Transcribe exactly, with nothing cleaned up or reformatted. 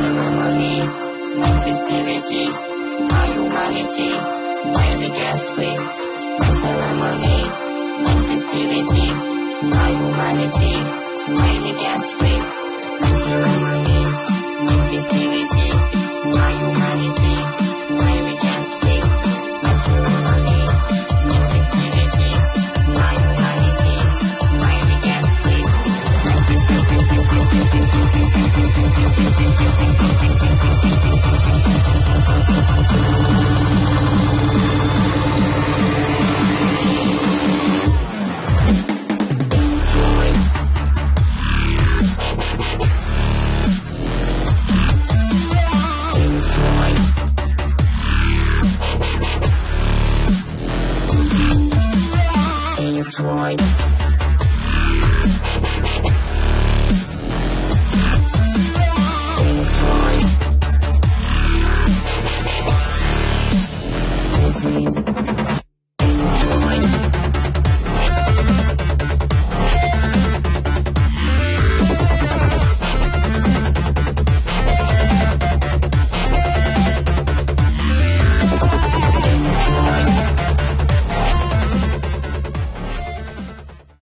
ceremony, my festivity, my humanity, while we get sleep. My ceremony, my festivity, my humanity, while we get sleep. My ceremony, my festivity, my humanity, while we get sleep. My ceremony, my festivity, my humanity, while we get sleep. Enjoy.